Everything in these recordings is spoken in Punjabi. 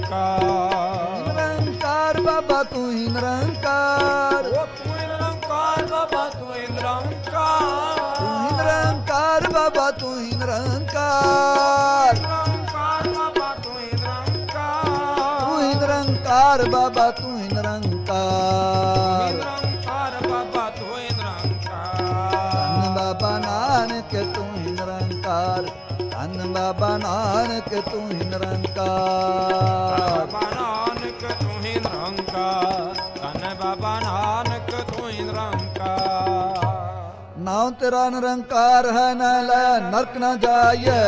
ਨਿਰੰਕਾਰ। ਨਿਰੰਕਾਰ ਬਾਬਾ ਤੂੰ ਹੀ ਨਿਰੰਕਾਰ। ਉਹ ਤੂੰ ਹੀ ਨਿਰੰਕਾਰ ਬਾਬਾ ਤੂੰ ਹੀ ਨਿਰੰਕਾਰ। ਤੂੰ ਹੀ ਨਿਰੰਕਾਰ ਬਾਬਾ ਤੂੰ ਹੀ ਨਿਰੰਕਾਰ। ਨਿਰੰਕਾਰ ਬਾਬਾ ਤੂੰ ਹੀ ਨਿਰੰਕਾਰ। ਤੂੰ ਹੀ ਨਿਰੰਕਾਰ ਬਾਬਾ ਤੂੰ ਹੀ ਨਿਰੰਕਾਰ। ਨਿਰੰਕਾਰ ਬਾਬਾ ਤੂੰ ਹੀ ਨਿਰੰਕਾਰ। ਧੰਨ ਬਾਬਾ ਨਾਨਕ ਤੂੰ ਹੀ ਨਿਰੰਕਾਰ। ਧੰਨ ਬਾਬਾ ਨਾਨਕ ਤੂੰ ਹੀ ਨਿਰੰਕਾਰ। ਬਾਬਾ ਨਾਨਕ ਤੂੰ ਹੀ ਨਿਰੰਕਾਰ। ਧੰਨ ਬਾਬਾ ਨਾਨਕ ਤੂੰ ਹੀ ਨਿਰੰਕਾਰ। ਨਾਮ ਤੇਰਾ ਨਿਰੰਕਾਰ ਹੈ ਨਾ ਲੈ ਨਰਕ ਨਾ ਜਾਈਏ।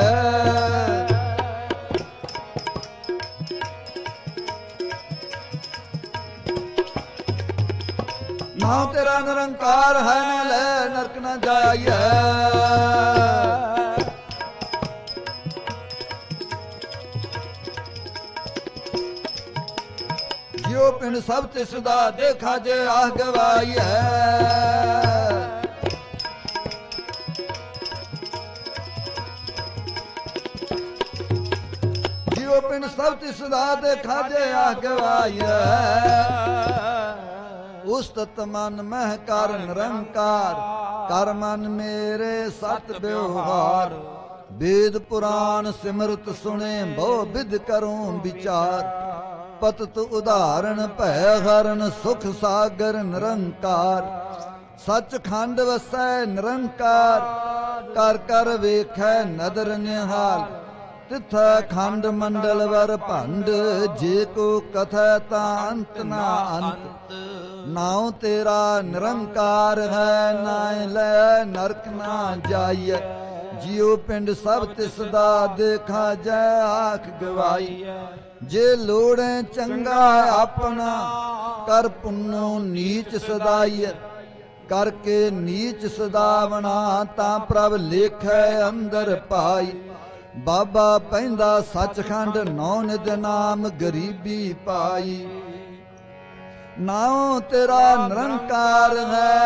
ਨਾਮ ਤੇਰਾ ਨਿਰੰਕਾਰ ਹੈ ਨਾ ਲੈ ਨਰਕ ਨਾ ਜਾਈਏ। ਜਿਉ ਪਿੰਡ ਸਭ ਤਿਸ ਦਾ ਦੇਖਾ ਜੇ ਆਹ ਗਵਾਈਐ। ਜਿਉ ਪਿੰਡ ਸਭ ਤਿਸ ਦਾ ਦੇਖਾ ਜੇ ਆਹ ਗਵਾਈਐ। ਉਸਤਤ ਮਨ ਮਹਿ ਕਰ ਨਿਰੰਕਾਰ। ਕਰ ਮਨ ਮੇਰੇ ਸਤ ਬਿਵਹਾਰ। ਵੇਦ ਪੁਰਾਨ ਸਿਮਰਤ ਸੁਣੇ ਬਹੁ ਵਿਦ ਕਰੂੰ ਵਿਚਾਰ। ਪਤਤ ਉਦਾਹਰਣ ਭੈ ਹਰਨ ਸੁਖ ਸਾਗਰ ਨਿਰੰਕਾਰ। ਸੱਚ ਖੰਡ ਵਸੈ ਨਿਰੰਕਾਰ। ਕਰ ਕਰ ਵੇਖੈ ਨਦਰ ਨਿਹਾਲ। ਤਿਥੈ ਖੰਡ ਮੰਡਲ ਵਰ ਭੰਡ। ਜੇ ਕੋ ਕਥੈ ਤਾਂ ਅੰਤ ਨਾ ਅੰਤ। ਨਾਉ ਤੇਰਾ ਨਿਰੰਕਾਰ ਹੈ ਨਾਇ ਲੈ ਨਰਕ ਨਾ ਜਾਈਐ। ਜਿਉ ਪਿੰਡ ਸਭ ਤਿਸ ਦਾ ਦੇਖਾ ਜੈ ਆਖ ਗਵਾਈ। ਜੇ ਲੋੜੈ ਚੰਗਾ ਆਪਣਾ ਕਰ ਪੁੰਨੋ ਨੀਚ ਸਦਾਈਐ। ਕਰਕੇ ਨੀਚ ਸਦਾਵਣਾ ਤਾਂ ਪ੍ਰਭ ਲੇਖੈ ਅੰਦਰ ਪਾਈ। ਬਾਬਾ ਪੈਂਦਾ ਸੱਚਖੰਡ ਨੌ ਨਿਧ ਨਾਮ ਗਰੀਬੀ ਪਾਈ। ਨਾਉ ਤੇਰਾ ਨਿਰੰਕਾਰ ਹੈ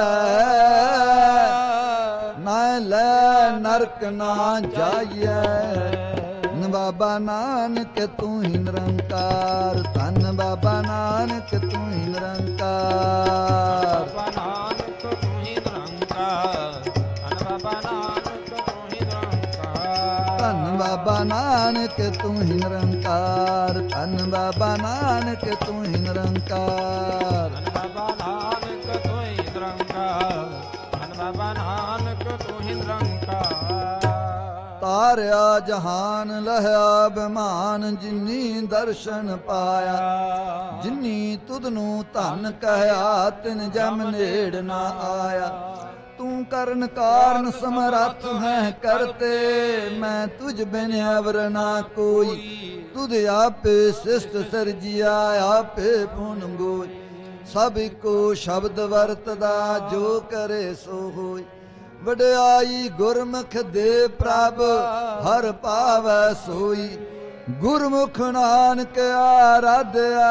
ਨਾ ਲੈ ਨਰਕ ਨਾ ਜਾਈਐ। ਬਾਬਾ ਨਾਨਕ ਤੂੰ ਹੀ ਨਿਰੰਕਾਰ। ਧੰਨ ਬਾਬਾ ਨਾਨਕ ਤੂੰ ਹੀ ਨਿਰੰਕਾਰ। ਬਾਬਾ ਨਾਨਕ ਤੂੰ ਹੀ ਨਿਰੰਕਾਰ। ਧੰਨ ਬਾਬਾ ਨਾਨਕ ਤੂੰ ਹੀ ਨਿਰੰਕਾਰ। ਧੰਨ ਬਾਬਾ ਨਾਨਕ ਤੂੰ ਹੀ ਨਿਰੰਕਾਰ। ਧੰਨ ਬਾਬਾ ਨਾਨਕ ਤੂੰ ਹੀ ਨਿਰੰਕਾਰ। ਧੰਨ ਬਾਬਾ ਨਾਨਕ ਤੂੰ ਹੀ ਨਿਰੰਕਾਰ। ਧੰਨ ਬਾਬਾ ਨਾਨਕ ਤੂੰ ਹੀ ਨਿਰੰਕਾਰ। ਤਾਰਿਆ ਜਹਾਨ ਲਹਿਆ ਬਿਮਾਨ। ਜਿਨੀ ਦਰਸ਼ਨ ਪਾਇਆ। ਜਿਨੀ ਤੁਧ ਨੂੰ ਧਨ ਕਹਿਆ ਤਿਨ ਜਮ ਨੇੜ ਨਾ ਆਇਆ। ਤੂੰ ਕਰਨ ਕਾਰਨ ਸਮਰੱਥ ਹੈ ਕਰਤੇ। ਮੈਂ ਤੁਝ ਬਿਨ ਅਵਰ ਨਾ ਕੋਈ। ਤੁਧ ਆਪੇ ਸਿਸ਼ਟ ਸਰਜਿਆ ਆਪੇ ਪੁਨ ਗੋਈ। ਸਭ ਕੋ ਸ਼ਬਦ ਵਰਤਦਾ ਜੋ ਕਰੇ ਸੋ ਹੋਈ। ਵਡਿਆਈ ਗੁਰਮੁਖ ਦੇ ਪ੍ਰਭ ਹਰ ਪਾਵੈ ਸੋਈ। ਗੁਰਮੁਖ ਨਾਨਕ ਆਰਾਧਿਆ।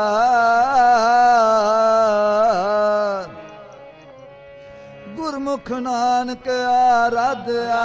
ਗੁਰਮੁਖ ਨਾਨਕ ਆਰਾਧਿਆ।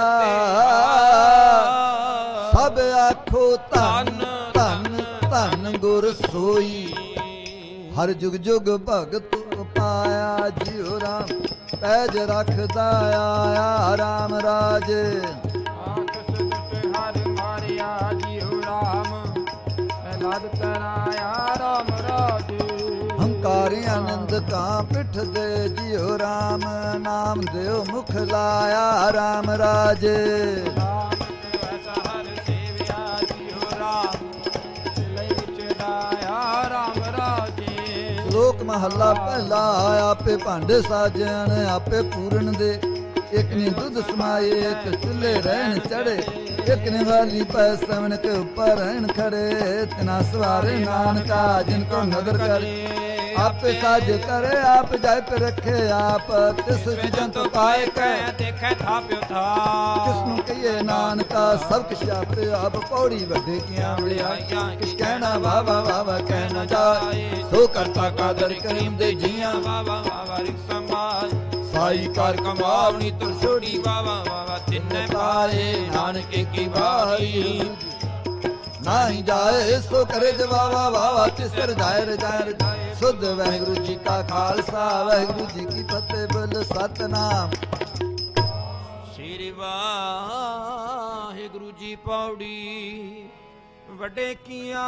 ਸਭ ਆਖੋ ਧੰਨ ਧੰਨ ਧੰਨ ਗੁਰ ਸੋਈ। ਹਰ ਜੁਗ ਜੁਗ ਭਗਤ ਪਾਇਆ। ਜਿਉ ਰਾਮ ਪੈਜ ਰੱਖਦਾ ਆਇਆ ਰਾਮ ਰਾਜੇ। ਆਕਸ ਦੁਸ਼ਟ ਹਰਿ ਮਾਰਿਆ ਜਿਉ ਰਾਮ। ਲਾਦ ਤਰਾਇਆ ਰਾਮ ਰਾਜੇ। ਹੰਕਾਰੀ ਆਨੰਦ ਕਾਂ ਪਿੱਠ ਦੇ ਜਿਉ ਰਾਮ। ਨਾਮ ਦਿਓ ਮੁਖ ਲਾਇਆ ਰਾਮ ਰਾਜੇ। ਨਾਨਕ ਐਸਾ ਹਰਿ ਸੇਵਿਆ ਜਿਉ ਰਾਮ। ਲਈ ਵਿੱਚ ਲਾਇਆ ਰਾਮ ਰਾਜੇ। ਲੋਕ ਮਹੱਲਾ ਪਹਿਲਾ। ਆਪੇ ਭਾਂਡੇ ਸਾਜਣ ਆਪੇ ਪੂਰਨ ਦੇ। ਇੱਕ ਨੇ ਦੁੱਧ ਸਮਾਏ ਇੱਕ ਚੁੱਲੇ ਰਹਿਣ ਚੜੇ। ਇੱਕ ਨੇ ਵਾਲੀ ਪੈ ਸਵਨ ਕੇ ਉੱਪਰ ਰਹਿਣ ਖੜੇ। ਤਿਨਾ ਸਵਾਰੇ ਨਾਨਕਾ ਜਿਨ ਕੋ ਨਦਰ ਕਰੇ। ਆਪੇ ਸਾਜ ਕਰੇ ਆਪ ਜਾਇ ਪਰ ਰੱਖੇ ਆਪ। ਤਿਸ ਜੰਤ ਪਾਏ ਕੈ ਦੇਖੈ ਥਾਪਿਓ ਥਾ। ਕਿਸ ਨੂੰ ਕਹੀਏ ਨਾਨਕਾ ਸਭ ਕਿਛ ਆਪੇ ਆਪ। ਪੌੜੀ ਵੱਡੇ ਕੀਆਂ ਵਡਿਆਈਆਂ ਕਿਛ ਕਹਿਣਾ ਵਾਵਾ ਵਾਵਾ ਕਹਿ ਨਾ ਜਾਏ। ਸੋ ਕਰਤਾ ਕਾਦਰ ਕਰੀਮ ਦੇ ਜੀਆਂ। ਵਾਵਾ ਵਾਵਾ ਰਿਕ ਸਮਾਜ। ਸਾਈ ਕਰ ਕਮਾਵਣੀ ਤੁਰ ਛੋੜੀ ਵਾਵਾ ਵਾਵਾ ਤਿੰਨੇ ਪਾਏ। ਨਾਨਕ ਕੀ ਬਾਈ। ਨਾਹੀ ਜਾਏ ਸੋ ਕਰੇ ਜਵਾਵਾ ਵਾਵਾ ਤਿਸਰ ਜਾਏ ਰਜਾਏ ਸੁਧ ਵਾਹਿਗੁਰੂ ਜੀ ਕਾ ਖਾਲਸਾ ਵਾਹਿਗੁਰੂ ਜੀ ਕੀ ਫਤਿਹ ਬੋਲ ਸਤਨਾਮ। ਸ੍ਰੀ ਵਾਹਿਗੁਰੂ ਜੀ ਪੌੜੀ ਵੱਡੇ ਕੀਆਂ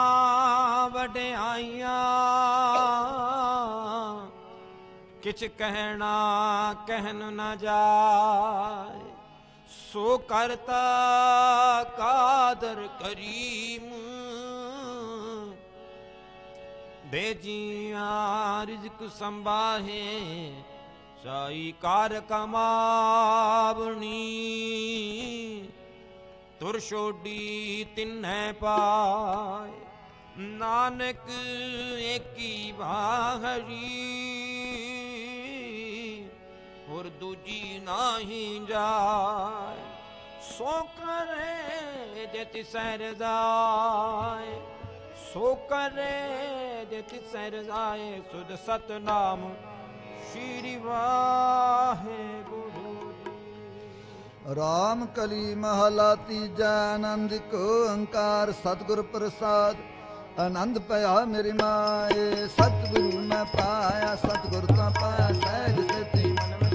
ਵਡਿਆਈਆਂ ਕਿਛ ਕਹਿਣਾ ਕਹਿਨ ਨਾ ਜਾਏ ਸੋ ਕਰਤਾ ਕਾਦਰ ਕਰੀਮ ਬੇਜੀਆਂ ਰਿਜ਼ਕ ਸੰਭਾਹੇ ਸਾਈ ਕਾਰ ਕਮਾਵਣੀ ਤੁਰ ਛੋਡੀ ਤਿਨੈ ਪਾਏ ਨਾਨਕ ਏਕੀ ਬਾਹਰੀ ਹੋਰ ਦੂਜੀ ਨਾਹੀ ਜਾਏ ਸੋ ਕਰੇ ਜੇ ਤਿਸੈ ਰਜ਼ਾਏ ਸੋ ਕਰੇ ਜੇ ਤਿਸੈ ਰਜ਼ਾਏ ਸੁਧ ਸਤਨਾਮ ਸ਼੍ਰੀ ਵਾਹਿਗੁਰੂ ਜੀ। ਰਾਮ ਕਲੀ ਮਹਲਾ ਤੀਜਾ ਆਨੰਦ ਕੋ ਓੰਕਾਰ ਸਤਿਗੁਰ ਪ੍ਰਸਾਦ ਆਨੰਦ ਪਿਆ ਮੇਰੀ ਮਾਏ ਸਤਿਗੁਰੂ ਮੈਂ ਪਾਇਆ ਸਤਿਗੁਰ ਤਾਂ ਪਾਇਆ ਸਹਿਜ ਸੇਤੀ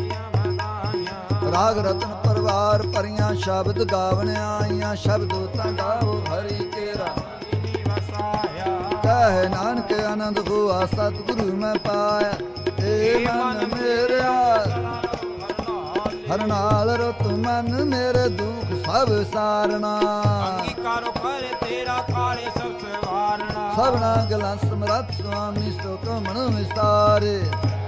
ਰਾਗ ਰਤਨ ਪਰਵਾਰ ਭਰੀਆਂ ਸ਼ਬਦ ਗਾਵਣ ਆਈਆਂ ਸ਼ਬਦ ਤਾਂ ਗਾਵੋ ਹਰੀ ਕੇਰਾ ਕਹਿ ਨਾਨਕ ਆਨੰਦ ਹੋਆ ਸਤਿਗੁਰੂ ਮੈਂ ਪਾਇਆ ਏ ਮਨ ਮੇਰਿਆ ਹਰ ਨਾਲ ਰਤ ਮਨ ਮੇਰੇ ਦੁਖ ਸਭ ਸਾਰਣਾ ਅੰਗੀਕਾਰੋ ਕਰ ਤੇਰਾ ਕਾਲੇ ਸਭ ਸਵਾਰਣਾ ਸਭਨਾ ਗਲਾਂ ਸਮਰੱਥ ਸੁਆਮੀ ਸੋ ਕਮਣ ਵਿਸਾਰੇ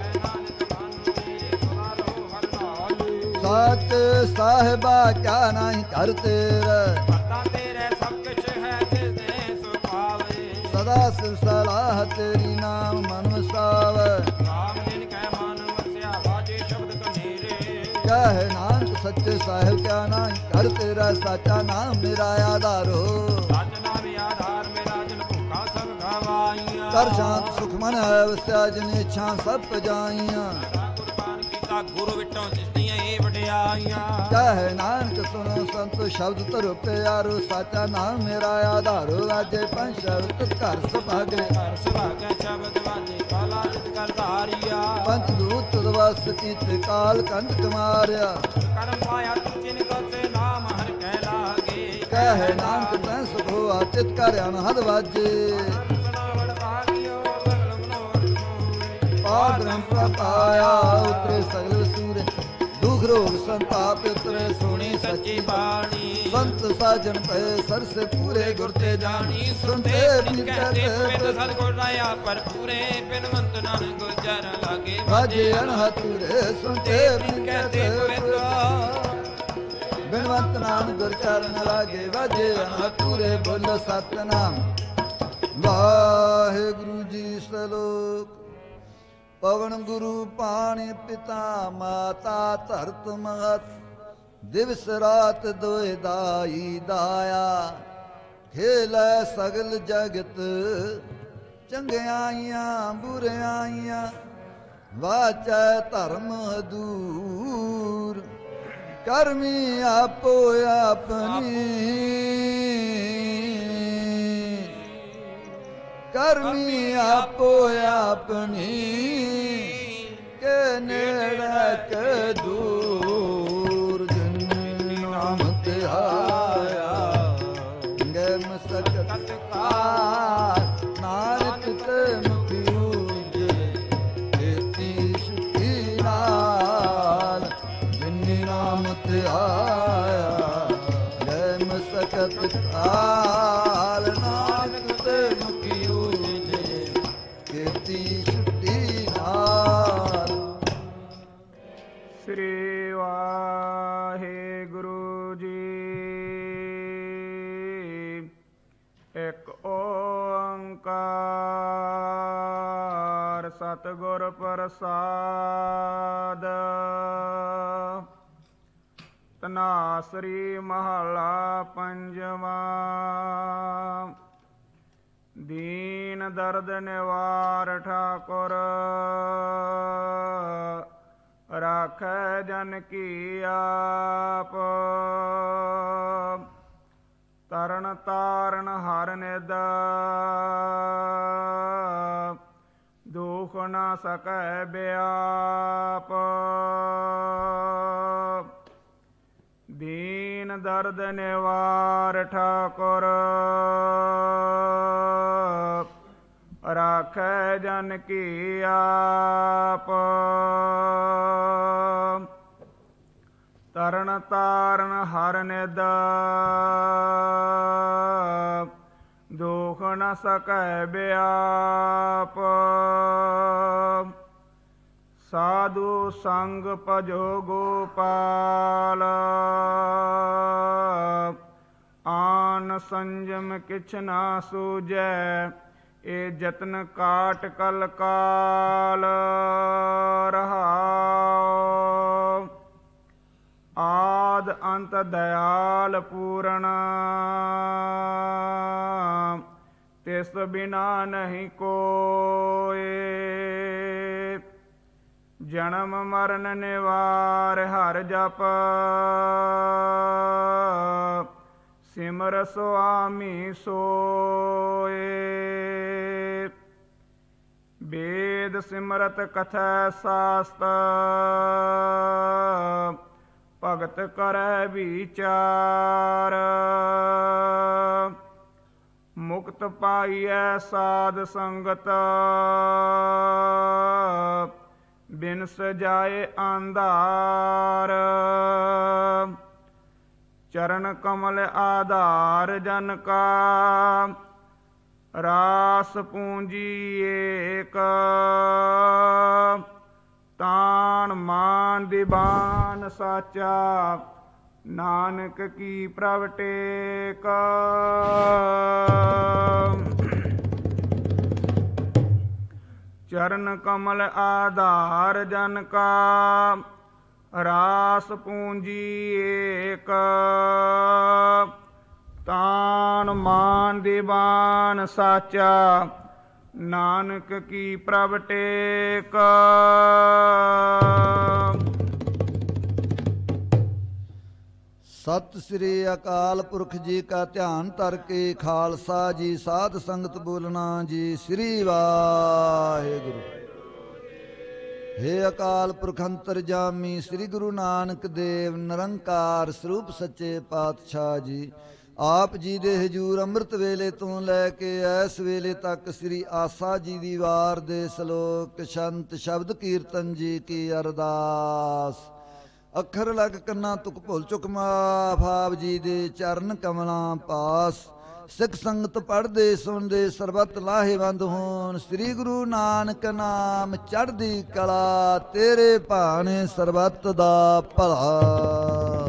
ਸਤ ਸਾਹਿਬਾ ਕਿਆ ਨਹੀਂ ਕਰ ਤੇਰਾ ਪਤਾ ਤੇਰੇ ਸਭ ਕੁਛ ਹੈ ਜਿਸ ਦੇ ਸੁਭਾਵੇ ਸਦਾ ਸਿਵ ਸਲਾਹ ਤੇਰੀ ਨਾਮ ਮਨ ਵਸਾਵੇ ਰਾਮ ਦਿਨ ਕਹਿ ਮਨ ਵਸਿਆ ਵਾਜੇ ਸ਼ਬਦ ਕਨੇਰੇ ਕਹਿ ਨਾਨਕ ਸੱਚੇ ਸਾਹਿਬ ਕਿਆ ਨਹੀਂ ਕਰ ਤੇਰਾ ਸਾਚਾ ਨਾਮ ਮੇਰਾ ਆਧਾਰੋ ਸੱਚ ਨਾਮ ਆਧਾਰ ਮੇਰਾ ਜਨ ਭੁੱਖਾ ਸਭ ਗਵਾਈਆਂ ਕਰ ਸ਼ਾਂਤ ਸੁਖ ਮਨ ਹੈ ਵਸਿਆ ਜਿਨ ਇੱਛਾ ਸਭ ਪਜਾਈਆਂ ਕੁਰਬਾਨ ਕੀਤਾ ਗੁਰੂ ਵਿਟੋਂ ਜਿਸਦੀਆਂ ਇਹ ਵਡਿਆਈਆਂ ਕਹਿ ਨਾਨਕ ਸੁਣੋ ਸੰਤ ਸ਼ਬਦ ਧਰੋ ਪਿਆਰੋ ਸਾਚਾ ਨਾਮ ਮੇਰਾ ਆਧਾਰੋ ਆਜੇ ਪੰਜ ਸ਼ਬਦ ਘਰ ਸੁਭਾਗੇ ਹਰ ਸੁਭਾਗੈ ਸ਼ਬਦ ਵਾਜੇ ਕਾਲਾ ਜਿਤ ਕਰ ਧਾਰੀਆ ਪੰਜ ਦੂਤ ਦਵਸ ਕੀਤੇ ਕਾਲ ਕੰਟ ਮਾਰਿਆ ਕਰਮ ਪਾਇਆ ਜਿਨ ਕੋਸੇ ਨਾਮ ਹਰ ਕਹਿ ਲਾਗੇ ਕਹਿ ਨਾਨਕ ਤੈ ਸੁਖ ਹੋਆ ਚਿਤ ਕਰ ਅਨਹਦ ਵਾਜੇ ਸੁਣਾਵਣ ਭਾਗਿਓ ਸਗਲ ਮਨੋਰਥ ਪਾਦ ਬ੍ਰਹਮ ਪਾਇਆ ਉਤਰੇ ਸਗਲ ਸੂਰੇ ਦੁਖ ਰੋਗ ਸੰਤਾਪ ਉਤਰੇ ਸੁਣੀ ਸੱਚੀ ਬਾਣੀ ਸੰਤ ਸਾਜਨ ਪਏ ਸਰਸੇ ਪੂਰੇ ਗੁਰ ਤੇ ਜਾਣੀ ਸੁਣਤੇ ਬਿਨ ਕਹਤੇ ਪਿੰਡ ਕਹਤੇ ਸਤਿਗੁਰ ਰਾਇਆ ਪਰ ਪੂਰੇ ਬਿਨਵੰਤ ਨਾਨਕ ਗੁਜਰ ਲਾਗੇ ਵਾਜੇ ਅਨਹਤੁਰੇ ਸੁਣਤੇ ਬਿਨ ਕਹਤੇ ਕਹਤੇ ਬਿਨਵੰਤ ਨਾਮ ਗੁਰ ਚਰਨ ਲਾਗੇ ਵਾਜੇ ਅਨਹਤੁਰੇ ਬੋਲੋ ਸਤਨਾਮ ਵਾਹਿਗੁਰੂ ਜੀ ਸਲੋਕ ਪਵਨ ਗੁਰੂ ਪਾਣੀ ਪਿਤਾ ਮਾਤਾ ਧਰਤ ਮਹਤ ਦਿਵਸ ਰਾਤ ਦੋਇ ਦਾਈ ਦਾਇਆ ਖੇਲੈ ਸਗਲ ਜਗਤ ਚੰਗਿਆਈਆਂ ਬੁਰਿਆਈਆਂ ਵਾਚੈ ਧਰਮ ਦੂਰ ਕਰਮੀ ਆਪੋ ਆਪਣੀ ਕਰਮੀ ਆਪੋ ਆਪਣੀ ਕੇ ਨੇੜੇ ਕੇ ਦੂਰ ਜਿਨ ਨਾਮ ਤੇ ਆਇਆ ਗੈ ਮਸਕਤ ਕਾਰ ਨਾਨਕ ਤੇ ਮੁਖੀ ਉਜੇ ਕੀਤੀ ਸੁਖੀ ਨਾਲ ਜਿਨ ਨਾਮ ਤੇ ਆਇਆ ਗੈ ਮਸਕਤ ਕਾਰ ਨਾਨਕ ਤੇ ਮੁਖੀ ਉਜੇ ਕੀਤੀ ਸੁਖੀ ਨਾਲ। ਸ੍ਰੀ ਵਾਹਿਗੁਰੂ ਜੀ। ਇੱਕ ਓੰਕਾਰ ਸਤਿਗੁਰ ਪ੍ਰਸਾਦ। ਤਨਾਸਰੀ ਮਹਲਾ ਪੰਜਵਾਂ। ਦੀਨ ਦਰਦ ਨਿਵਾਰ ਠਾਕੁਰ ਰਾਖੈ ਜਨ ਕੀ ਆਪ। ਤਰਨ ਤਾਰਨ ਹਰ ਨਿਦ ਦੁਖ ਨਾ ਸਕੈ ਬਿਆਪ ਦੀਨ ਦਰਦ ਨਿਵਾਰ ਠਾਕੁਰ ਰਾਖੈ ਜਨ ਕੀ ਆਪ ਤਰਨ ਤਾਰਨ ਹਰ ਨਿਦ ਦੁਖ ਨ ਸਕੈ ਬਿਆਪ ਸਾਧੂ ਸੰਗ ਭਜੋ ਗੋਪਾਲ ਆਨ ਸੰਜਮ ਕਿਛ ਨਾ ਸੂਝੈ ਏ ਜਤਨ ਕਾਟ ਕਲ ਕਾਲ ਰਹਾਉ ਆਦ ਅੰਤ ਦਇਆਲ ਪੂਰਨ ਤਿਸ ਬਿਨਾ ਨਹੀਂ ਕੋਇ ਜਨਮ ਮਰਨ ਨਿਵਾਰ ਹਰ ਜਪ ਸਿਮਰ ਸੁਆਮੀ ਸੋਏ ਵੇਦ ਸਿਮਰਤ ਕਥੈ ਸਾਸਤ ਭਗਤ ਕਰੈ ਵਿਚਾਰ ਮੁਕਤ ਪਾਈਐ ਸਾਧ ਸੰਗਤ ਬਿਨ ਸਜਾਏ ਅੰਧਾਰ ਚਰਨ ਕਮਲ ਆਧਾਰ ਜਨ ਕਾ ਰਾਸ ਪੂੰਜੀ ਏਕ ਤਾਣ ਮਾਨ ਦੀਵਾਨ ਸਾਚਾ ਨਾਨਕ ਕੀ ਪ੍ਰਭ ਟੇਕ ਚਰਨ ਕਮਲ ਆਧਾਰ ਜਨ ਕਾ ਰਾਸ ਪੂੰਜੀ ਏਕ ਤਾਣ ਮਾਨ ਦੀਵਾਨ ਸਾਚਾ ਨਾਨਕ ਕੀ ਪ੍ਰਭ ਟੇਕ ਸਤਿ ਸ੍ਰੀ ਅਕਾਲ ਪੁਰਖ ਜੀ ਕਾ ਧਿਆਨ ਧਰ ਕੇ ਖਾਲਸਾ ਜੀ ਸਾਧ ਸੰਗਤ ਬੋਲਣਾ ਜੀ ਸ੍ਰੀ ਵਾਹਿਗੁਰੂ। ਹੇ ਅਕਾਲ ਪੁਰਖ ਅੰਤਰਜਾਮੀ ਸ੍ਰੀ ਗੁਰੂ ਨਾਨਕ ਦੇਵ ਨਿਰੰਕਾਰ ਸਰੂਪ ਸੱਚੇ ਪਾਤਸ਼ਾਹ ਜੀ, ਆਪ ਜੀ ਦੇ ਹਜੂਰ ਅੰਮ੍ਰਿਤ ਵੇਲੇ ਤੋਂ ਲੈ ਕੇ ਇਸ ਵੇਲੇ ਤੱਕ ਸ੍ਰੀ ਆਸਾ ਜੀ ਦੀ ਵਾਰ ਦੇ ਸ਼ਲੋਕ ਸ਼ੰਤ ਸ਼ਬਦ ਕੀਰਤਨ ਜੀ ਕੀ ਅਰਦਾਸ। ਅੱਖਰ ਲੱਗ ਕੰਨਾਂ ਤੁਕ ਭੁੱਲ ਚੁੱਕ ਮਾਫ ਆਪ ਜੀ ਦੇ ਚਰਨ ਕਮਲਾਂ ਪਾਸ। ਸਿੱਖ ਸੰਗਤ ਪੜ੍ਹਦੇ ਸੁਣਦੇ ਸਰਬੱਤ ਲਾਹੇਵੰਦ ਹੋਣ। ਸ੍ਰੀ ਗੁਰੂ ਨਾਨਕ ਨਾਮ ਚੜ੍ਹਦੀ ਕਲਾ, ਤੇਰੇ ਭਾਣੇ ਸਰਬੱਤ ਦਾ ਭਲਾ।